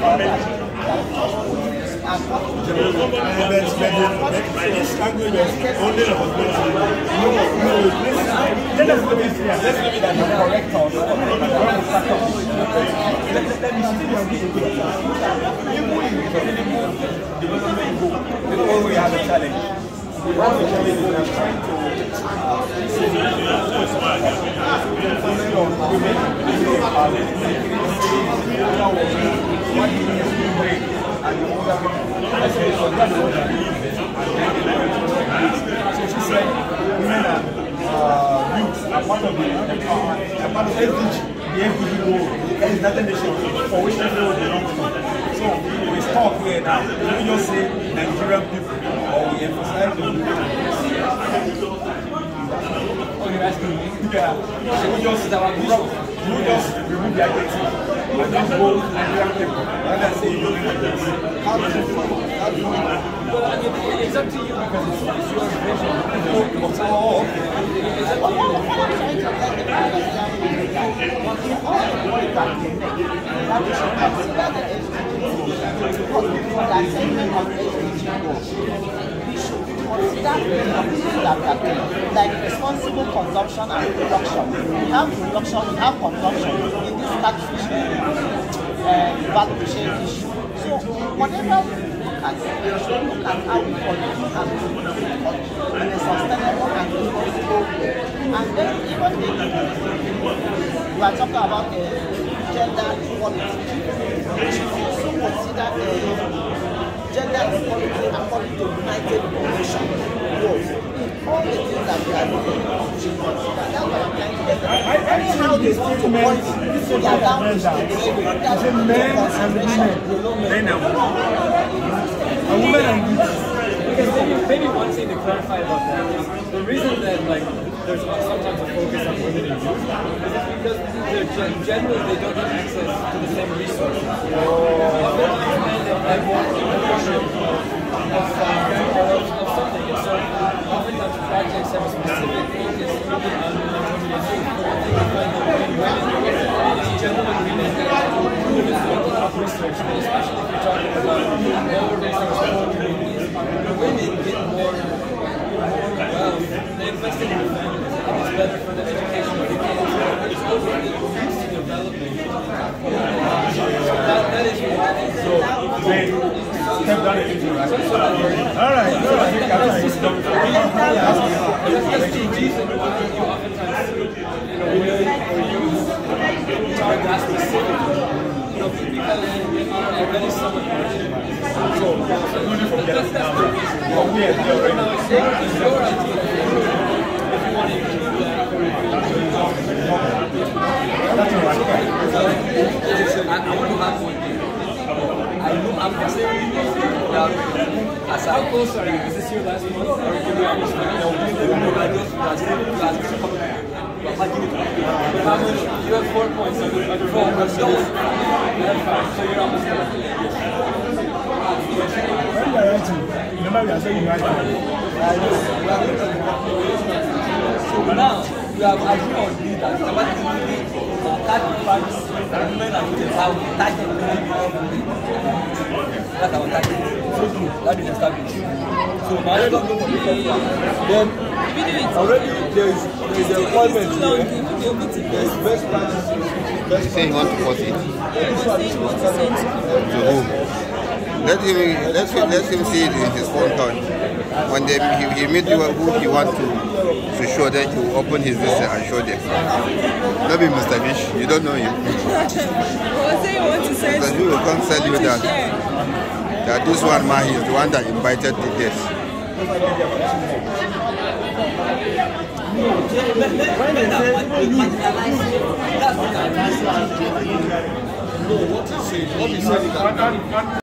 This language is only the let's look at the correct or development goal. Before we have a challenge. We have a challenge. We are trying to so she said women are youth are part of the SDG, the FDG goal, that is United Nations, for which everyone belongs to. So we stop here now. We just say Nigerian people, or we emphasize the women. Oh, you're asking me? Yeah. So we just remove the adjective. And just go Nigerian people. Rather than say women. How do you well, I mean, it's up to you because it's your vision. It's up to like responsible consumption and production. We have production, we have consumption in this catfish value chain issue. So whatever we look at, we should look at how we produce and produce in a sustainable and responsible way. And then even if we are talking about gender equality, we should also consider gender equality according to United Nations goals. All the things that we are doing, we should consider. That's what I'm trying to get at. How they want to point their language to the men and women. Women and youth. Because maybe one thing to clarify about that is the reason that there's sometimes a focus on women and youth is because generally they don't have access to the same resources. Often these men have more ownership of something, and so oftentimes projects have a specific focus on women and youth. I think we find that when women, generally women have a lot of resources, especially if you're talking about lower resource poor communities. Women get more wealth, they invest in their families. I think it's better for the education of the kids. It's overall development. That is what it is. So, step down the issue, right? All right. That's the reason why you oftentimes, women or youth target that specifically. Because that is somewhat marginalized. So that's the reason. Now, it's your idea if you want to include that. I want to have one thing. I'm considering that how close are you? Is this your last month? Or can we almost you have 4 points under 4 points. You have 5, so you're almost there. Remember we are saying so now you have agreed on leaders. Women and youth have target. That's our target. That is established. So now let's go for the first one. Then already there is the employment here. There's best practices. You say you want to put it? To whom? Let him see it in his own thought. When he meet you who he want to show, then he will open his list and show them. Not be Mr. Fish, you don't know him. Because he will come tell you that this one man is the one that invited the guest. What he said